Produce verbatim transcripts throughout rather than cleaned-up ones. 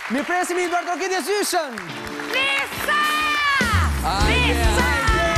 Mi presim i Eduard Roketi Zyshën! Visa! Visa!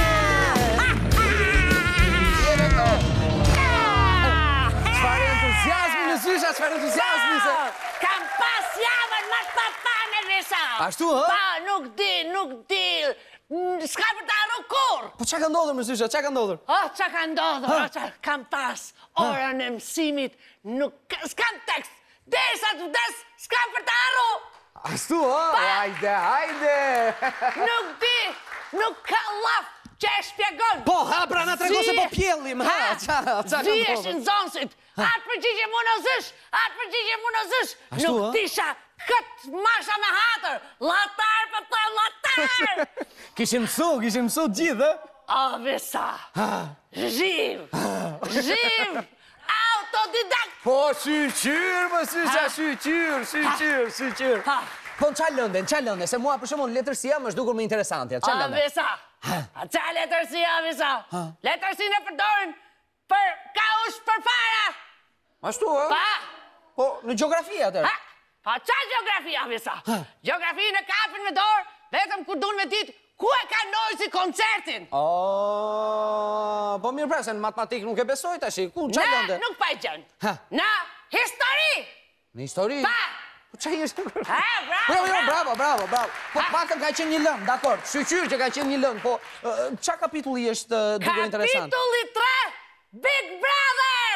Çfarë entuziazmi në Zysha, çfarë entuziazmi se... Kam pas javën më të papane, Visa! Ashtu, hë? Pa, nuk di, nuk di... S'ka për të arru kur! Po qa ka ndodhur me Zysha, qa ka ndodhur? O, qa ka ndodhur, o, qa kam pas orën e mësimit, nuk... S'kam tekst, derisa të vdes, s'ka për të arru! Ashtu, hë? Hajde, hajde! Nuk di, nuk ka laf që e shpjegon! Po, ha, pra na trego se po pjellim, ha, qa, qa ka ndodhur? Ziyeshin zonësit, atë përgjigje mu në zysh, atë përgjigje mu në zysh, Ashtu, nuk ha? tisha këtë masha me hatër, latar për të latar! Kishim mësu, kishim mësu gjithë, O, Visa, zhiv, zhiv, autodidakt! Po, shqyr, më Zysha, shqyr, shqyr, shqyr. Ha. Po, në qa lënde, në qa lënde, se mua për shumë letërsia më shdukur më interesantja, qa O, lënde? Visa, a qa letërsia, Visa? Letërsin e përdorin për kaush për para! Ashtu, hë? Pa! Po, në geografi atër? Ha? Pa qa geografia, Visa? Geografi në kapin me dorë, vetëm kur dun me ditë, ku e ka nojë si koncertin? O, po mirë pra, se në matematikë nuk e besoj tash, ku qa Na lënde? nuk pa i gjën. Ha. Na histori! Në histori? Pa! Po qa i është? Ha, bravo, Jo, jo, bravo! bravo, bravo, bravo. Po pakën ka qenë një lëndë, dakor, shqyqyr që ka qenë një lëndë, po qa kapitulli është duke interesant? Kapitulli tre, Big Brother!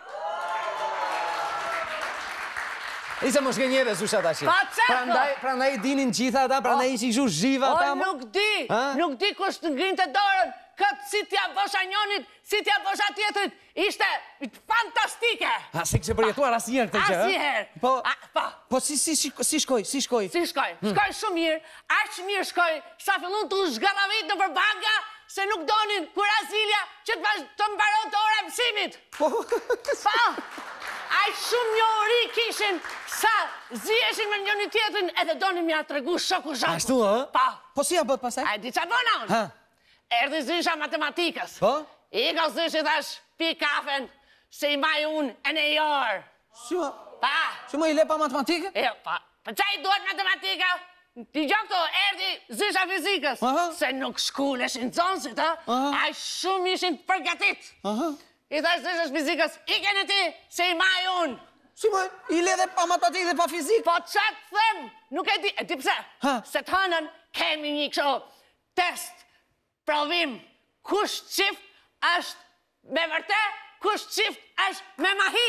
Ise më shkenjeve, Zysha tash. Pa qako? Prandaj, prandaj dinin gjitha ata, prandaj ishi kështu zhiva O, ata. mo? nuk di, Ha? nuk di kush të ngrinte dorën, këtë si t'ja bësha njonit, si t'ja bësha tjetrit, ishte fantastike! Ha, se kështë përjetuar asnjëherë këtë gjë, ë? Asnjëherë. Po, A, pa. po si, si, si, si shkoj, si shkoj? Si shkoj? Shkoj shumë mirë, aq mirë shkoj, sa fillun të zgallavit në përbanga, se nuk donin kur Azilja që të vazhd të mbaron të ora mësimit. Po, Pa, aq shumë njohuri kishin, sa ziheshin me njëri tjetrin edhe donin mja të regu shoku zhaku. ashtu, ë? Pa, Po si ja bët pasaj? a di qa bëna unë? Ha, Erdi Zysha matematikës. po? I ka Zyshi thash, pi kafen, se i maj unë e në jorë. Si ma, Pa, si ma i le pa matematikë? jo, pa, për qa i duhet matematika? Ti gjo këto, erdi Zysha fizikës, Aha. se nuk shkulleshin zonësit, ha? Aha. A shumë ishin të përgatit. Aha. I thash Zysha fizikës, i kene ti, se i maj unë. Si ma, i le dhe pa matematikë dhe pa fizikë? Po qa të them, nuk e di, e di pse? Ha. Se të hënën kemi një kësho test, provim, kush qift është me vërte, kush qift është me mahi.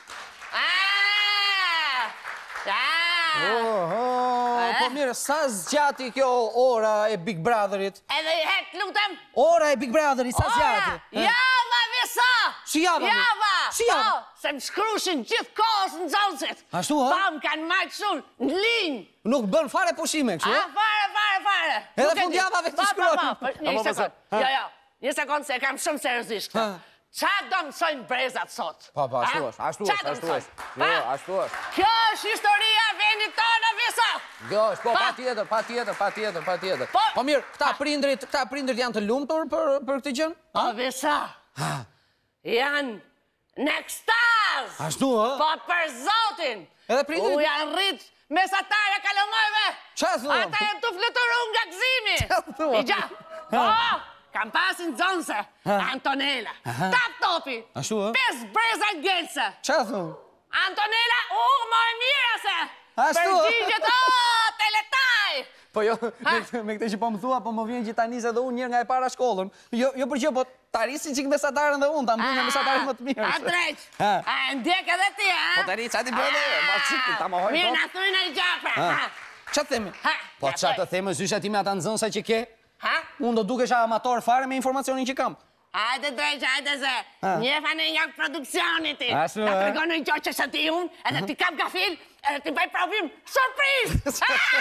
Ah! Ah! Oho, po mirë, sa zgjati kjo ora e Big Brotherit? Edhe i hek, lutem, Ora e Big Brotherit, sa ora, zgjati? java Visa! Si java, mi? Java! Si java? Po, se më shkrushin gjithë kohës në zonësit. Ashtu, ha? Pa, më kanë majtë shumë, në linjë. Nuk bën fare pushime, kështu, A, ë? fare, fare, fare. Edhe Nuk e di. fundjavave të Pa, pa, shkruan. pa, pa, Një Apo, sekund, ha? jo, jo, një sekund se e kam shumë seriozisht. Ha. Qa do mësojnë brezat sot? Po, po, ashtu Ha? është, ashtu Qa është, do ashtu mësojnë? është. Pa? Jo, ashtu është. Kjo është historia e vendit tonë, Visa. Jo, është, po, Pa? pa tjetër, pa tjetër, pa tjetër, pa tjetër. Po? Po mirë, këta prindrit, këta prindrit janë të lumtur për, për këtë gjën? O, Visa, Ha, janë në ekstaz. ashtu, ë? Po, për zotin. Edhe prindrit- U janë rritë mesatare kalomojve. Qa thua? Ata janë të fluturu nga gzimi. Qa thua? I gja, po, kam pasin zonse, Antonella, tap topi, Ashtu, ë? pes breza ngelse. Qa thu? Antonella, u, më e mira se. Ashtu, ë? Përgjigjet, o, teletaj. Po jo, me, me këtë që po më thua, po më vjen që ta nis edhe unë njërë nga e para shkollën. Jo, jo për që, po ta risi qik mesatarën dhe unë, ta mbuj me mesatarën më të mirë. A drejt, Ha. a ndjek edhe ti, ha? Po të ri, qa ti bërë, ma qikë, ta më hojë, Mirë, po. na thuj në i gjapë, Ha. ha? Qa të themi? Ha, Po ja, qa të thuj. themi, zysha ti me ata nëzënsa që ke? Ha? Unë do dukesha amator fare me informacionin që kam. Hajde drejt, hajde ze, Ha. njefane nga produksionit ti. Ashtu, Ta e? tregonë një gjoqë që së ti unë, edhe ti kap gafil, edhe ti bëj provim, surpriz!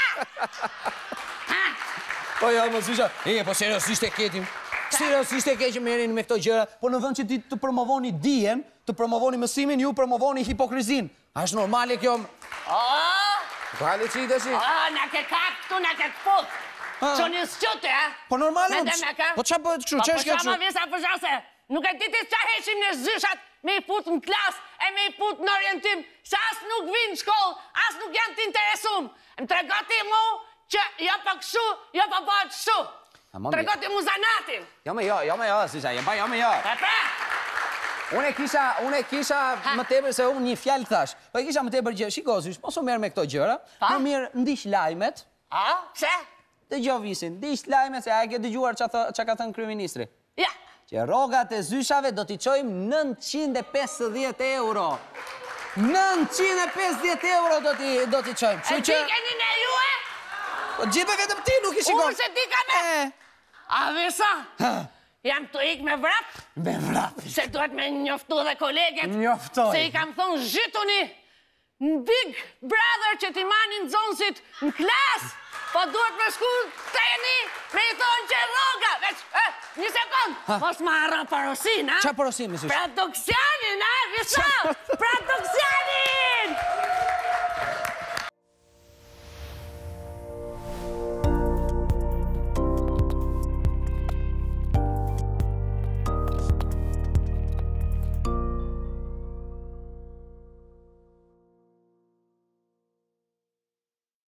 Ha! Po jo, më zysha, e, po seriosisht e ketim. Seriosisht e keqim merin me këto gjëra, po në vend që ti të promovoni dijen, të promovoni mësimin, ju promovoni hipokrizin. A është normale kjo? O, Kale që i të si? o, na ke kap këtu, na ke këput. Ha. Që një sqyte, ha? Po normale, Me më- dhe me ka? po qa bëhet kështu, Po që është kjo po qa kështu? ma visa për zhase, nuk e ditit qa heqim në zyshat me i put në klas, e e me i put në orientim, se as nuk vinë në shkollë, as nuk janë të interesum. Më tregoti mu që jo pa kështu, jo pa bëhet kështu. Tregoti mu zanatin. Jo me jo, jo me jo, Syza, jo me jo. Pa pra? Unë e kisha, unë e kisha më tepër se unë një fjalë thash. Po e kisha më tepër gjë, shiko Syz, mos u merr me këto gjëra. Më mirë ndiq lajmet. A? Pse? Dëgjoj visin, ndiq lajmet se a e ke dëgjuar ç'a ka thënë kryeministri. Ja. Që rrogat e zyshave do t'i çojmë nëntëqind e pesëdhjetë euro. nëntëqind e pesëdhjetë euro do t'i do t'i çojmë. E di keni ne ju e? Po gjithë vetëm ti nuk i shikon. Unë se di ka me. A vesa? Jam të ik me vrap. Me vrap. Se duhet me njoftu dhe koleget. Njoftoj. Se i kam thonë zhytuni në Big Brother që t'i manin zonësit në klas. Po duhet me shku të jeni me i thonë që rroga. Veç, e, një sekund. Mos ma harro porosin, a? Qa porosin, mësush? Produksionin, a? Visa? Produksionin!